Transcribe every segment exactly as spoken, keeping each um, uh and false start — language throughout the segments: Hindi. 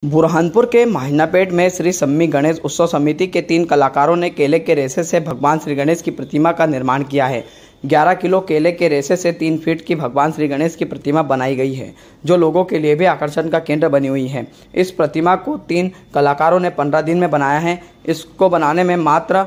बुरहानपुर के महिनापेट में श्री सम्मी गणेश उत्सव समिति के तीन कलाकारों ने केले के रेशे से भगवान श्री गणेश की प्रतिमा का निर्माण किया है। ग्यारह किलो केले के रेशे से तीन फीट की भगवान श्री गणेश की प्रतिमा बनाई गई है, जो लोगों के लिए भी आकर्षण का केंद्र बनी हुई है। इस प्रतिमा को तीन कलाकारों ने पंद्रह दिन में बनाया है। इसको बनाने में मात्र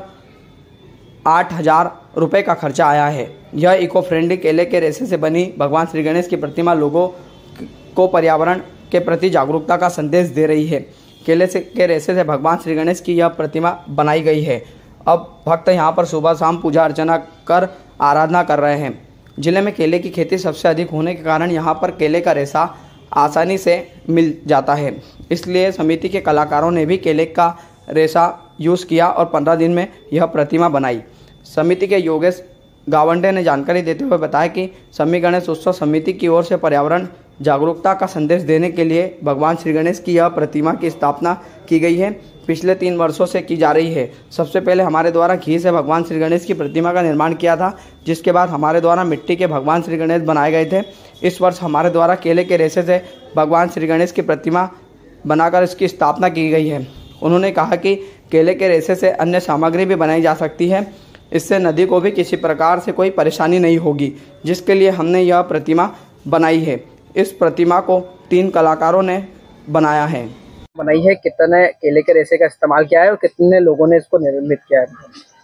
आठ हजार रुपये का खर्चा आया है। यह इको फ्रेंडली केले के रेशे से बनी भगवान श्री गणेश की प्रतिमा लोगों को पर्यावरण के प्रति जागरूकता का संदेश दे रही है। केले से के रेशे से भगवान श्री गणेश की यह प्रतिमा बनाई गई है। अब भक्त यहां पर सुबह शाम पूजा अर्चना कर आराधना कर रहे हैं। जिले में केले की खेती सबसे अधिक होने के कारण यहां पर केले का रेशा आसानी से मिल जाता है, इसलिए समिति के कलाकारों ने भी केले का रेशा यूज़ किया और पंद्रह दिन में यह प्रतिमा बनाई। समिति के योगेश गावंडे ने जानकारी देते हुए बताया कि सम्मी गणेश उत्सव समिति की ओर से पर्यावरण जागरूकता का संदेश देने के लिए भगवान श्री गणेश की यह प्रतिमा की स्थापना की गई है। पिछले तीन वर्षों से की जा रही है। सबसे पहले हमारे द्वारा घी से भगवान श्री गणेश की प्रतिमा का निर्माण किया था, जिसके बाद हमारे द्वारा मिट्टी के भगवान श्री गणेश बनाए गए थे। इस वर्ष हमारे द्वारा केले के रेशे से भगवान श्री गणेश की प्रतिमा बनाकर इसकी स्थापना की गई है। उन्होंने कहा कि केले के रेशे से अन्य सामग्री भी बनाई जा सकती है। इससे नदी को भी किसी प्रकार से कोई परेशानी नहीं होगी, जिसके लिए हमने यह प्रतिमा बनाई है। इस प्रतिमा को तीन कलाकारों ने बनाया है बनाई है कितने केले के रेशे का इस्तेमाल किया है और कितने लोगों ने इसको निर्मित किया है?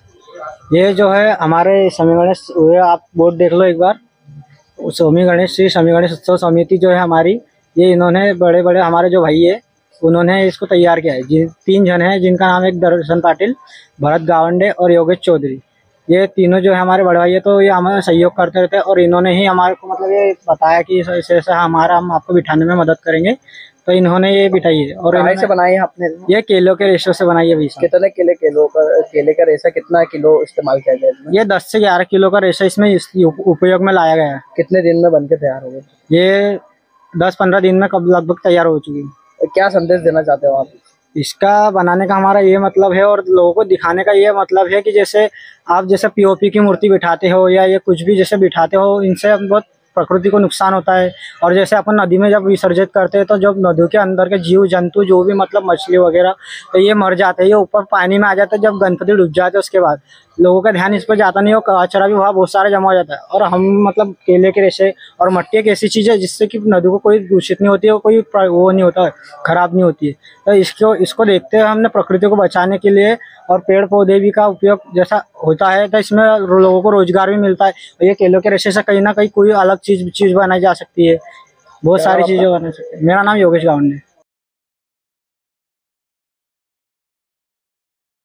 ये जो है हमारे सम्मी गणेश, आप बोर्ड देख लो एक बार। सम्मी गणेश श्री सम्मी गणेश उत्सव समिति जो है हमारी, ये इन्होंने बड़े बड़े हमारे जो भाई है उन्होंने इसको तैयार किया है। जिन तीन जन हैं जिनका नाम एक दर्शन पाटिल, भरत गावंडे और योगेश चौधरी। ये तीनों जो है हमारे बड़े भाई है, तो ये हमें सहयोग करते रहते हैं और इन्होंने ही हमारे को मतलब ये बताया कि ऐसे ऐसे हमारा हम आपको बिठाने में मदद करेंगे, तो इन्होंने ये बिठाई है। और से बनाई है आपने? ये केलों के रेशे से बनाई है। भी कितने केले किलो का केले का रेशा कितना किलो इस्तेमाल किया गया? ये दस से ग्यारह किलो का रेशा इसमें उपयोग में लाया गया है। कितने दिन में बनके तैयार हो गए? ये दस पंद्रह दिन में कब लगभग तैयार हो चुकी है। क्या संदेश देना चाहते हो आप? इसका बनाने का हमारा ये मतलब है और लोगों को दिखाने का ये मतलब है कि जैसे आप जैसे पीओपी की मूर्ति बिठाते हो या ये कुछ भी जैसे बिठाते हो, इनसे बहुत प्रकृति को नुकसान होता है। और जैसे अपन नदी में जब विसर्जित करते हैं तो जब नदियों के अंदर के जीव जंतु जो भी मतलब मछली वगैरह, तो ये मर जाते हैं, ये ऊपर पानी में आ जाता है। जब गणपति डूब जाते हैं उसके बाद लोगों का ध्यान इस पर जाता नहीं, और कचरा भी वहाँ बहुत सारा जमा हो जाता है। और हम मतलब केले के रेशे और मट्टी एक ऐसी चीज़ है जिससे कि नदी को कोई दूषित नहीं होती है, कोई वो नहीं होता है, खराब नहीं होती है। तो इसको इसको देखते हुए हमने प्रकृति को बचाने के लिए और पेड़ पौधे भी का उपयोग जैसा होता है, तो इसमें लोगों को रोजगार भी मिलता है। और ये केलों के रेशे से कहीं ना कहीं कोई अलग चीज चीज बनाई जा सकती है, बहुत सारी चीजें बना सकती है। मेरा नाम योगेश गावंडे है।